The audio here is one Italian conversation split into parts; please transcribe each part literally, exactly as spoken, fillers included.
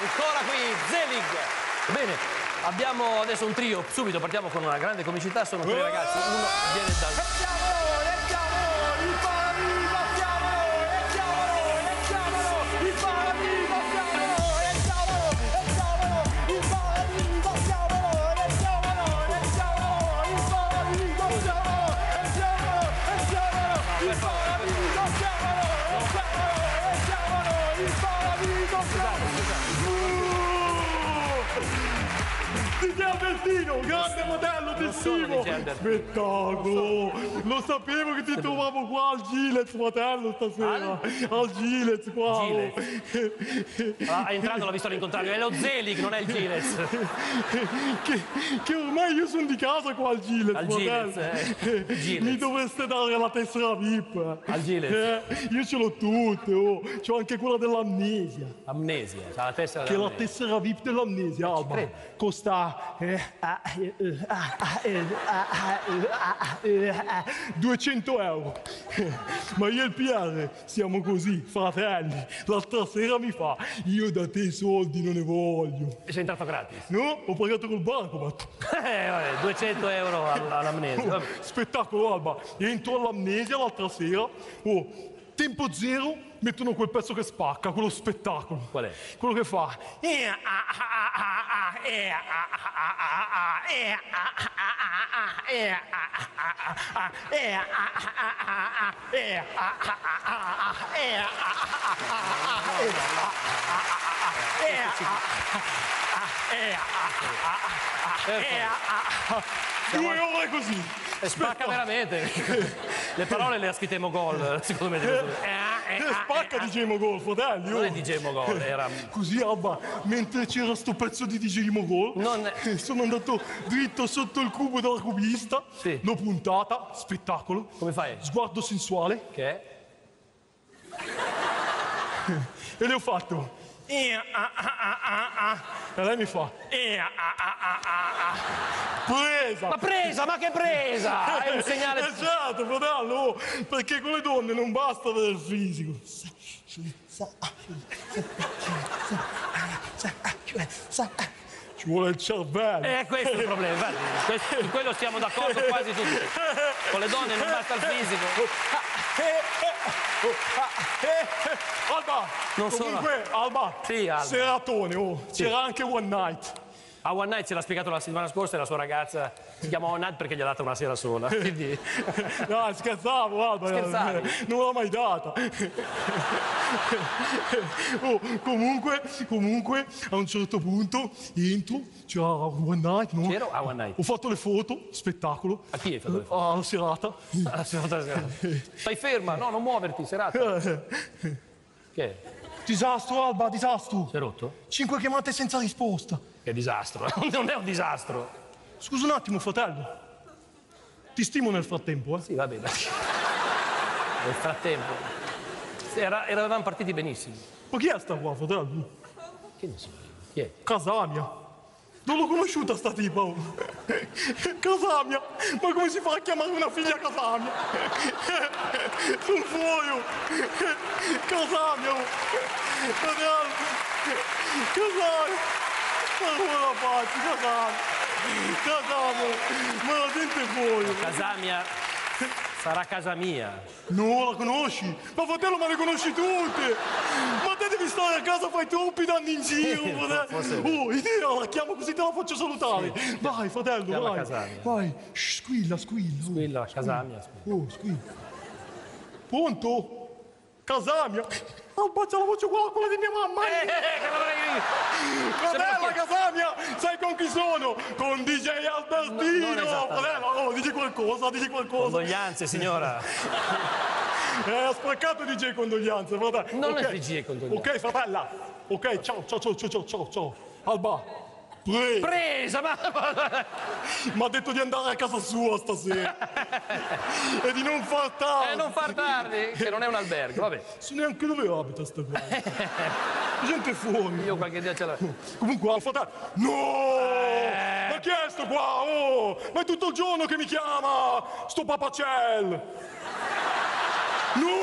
ancora qui, Zelig. Bene, abbiamo adesso un trio, subito partiamo con una grande comicità, sono tre ragazzi, uno viene dal... Albertino, grande modello di stimo! Spettacolo! Lo sapevo che ti trovavo qua al Gilet, fratello, stasera! Al Gilet, qua! Gilet. Ah, entrando l'ho visto all'incontrario, è lo Zelig, non è il Gilet! che, che ormai io sono di casa qua al Gilet, al fratello! Gilet, eh. Gilet. Mi dovreste dare la tessera V I P! Al Gilet? Eh, io ce l'ho tutte, oh! C'ho anche quella dell'amnesia! Amnesia, c'ha la tessera Che è la tessera V I P dell'amnesia, Alba! Costa... Eh, duecento euro. Ma io e il P R siamo così, fratelli. L'altra sera mi fa, io da te soldi non ne voglio. Sei entrato gratis? No, ho pagato col bancomat. Eh, vabbè, duecento euro all'amnesia. Oh, spettacolo, Alba. Entro all'amnesia l'altra sera. Oh, tempo zero, mettono quel pezzo che spacca, quello spettacolo. Qual è? Quello che fa. Due ore così. Spacca veramente. Le parole le ha scritte Mogol, secondo me. Spacca D J Mogol, fratelli. Non è D J Mogol, era... Così, Alba, mentre c'era sto pezzo di D J Mogol, non... sono andato dritto sotto il cubo della cubista, sì. L'ho puntata, spettacolo. Come fai? Sguardo sensuale. Che è? E le ho fatto... E lei mi fa... Presa! Ma presa, ma che presa? È un segnale... Esatto, fratello, oh, perché con le donne non basta avere il fisico. Ci vuole il cervello. Eh, questo è il problema, guardi. Questo, su quello siamo d'accordo quasi tutti. Con le donne non basta il fisico. Alba, non comunque, sono... Alba, sì, Alba. Seratone, oh, sì. C'era anche One Night. A One Night ce l'ha spiegato la settimana scorsa e la sua ragazza si chiama One Night perché gli ha data una sera sola. Quindi... No, scherzavo, Alba. Scherzavi? Non l'ho mai data. Oh, comunque, comunque, a un certo punto entro, c'era One Night, no? C'ero a One Night. Ho fatto le foto, spettacolo. A chi hai fatto le foto? Alla serata. Alla serata. Stai ferma, no, non muoverti, serata. Che? Disastro, Alba, disastro. Si è rotto? Cinque chiamate senza risposta. Che disastro, non è un disastro. Scusa un attimo, fratello. Ti stimo nel frattempo, eh? Sì, va bene. Nel frattempo. Era, eravamo partiti benissimo. Ma chi è sta qua, fratello? Che ne so io? Chi è? Casamia. Non l'ho conosciuta sta tipa, oh. Casamia. Ma come si fa a chiamare una figlia Casamia? Sono fuori, oh. Casamia, oh. Fratello. Casamia. Ma come la faccio, Casamia? Casamia. Ma la gente fuori. Casamia sarà casa mia. No, la conosci? Ma fratello, ma le conosci tutte! Ma te devi stare a casa, fai troppi danni in giro, fratello! Oh, idea, la chiamo così te la faccio salutare! Sì. Vai, fratello, chiama vai! Casamia. Vai! Shh, squilla, squilla! Squilla, oh. Casamia. Squilla. Oh, squilla! Pronto? Casamia? Alba, ce la faccio qua, quella di mia mamma! Eh, che l'avrei... Fratello, Casamia! Sai con chi sono? Con D J Albertino! No, fratello, oh, dici qualcosa, dici qualcosa! Condoglianze, signora! Eh, ha sprecato D J Condoglianze, fratello! Non okay. è D J Condoglianze! Ok, fratella! Ok, ciao, ciao, ciao, ciao, ciao, ciao! Alba! Pre Presa, ma... Mi ha detto di andare a casa sua stasera e di non far tardi. Eh, non far tardi, che non è un albergo, vabbè. So neanche dove abita sta qua. Gente fuori. Io qualche dia ce l'ho. Comunque, fratello... No! Eh. Ma chi è sto qua? Oh! Ma è tutto il giorno che mi chiama! Sto papacel! No!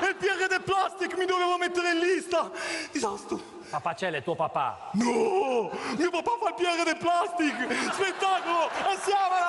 è il P R del plastic, mi dovevo mettere in lista. Disastro. Papacelli è tuo papà. No, mio papà fa il P R del plastic. Spettacolo, andiamo!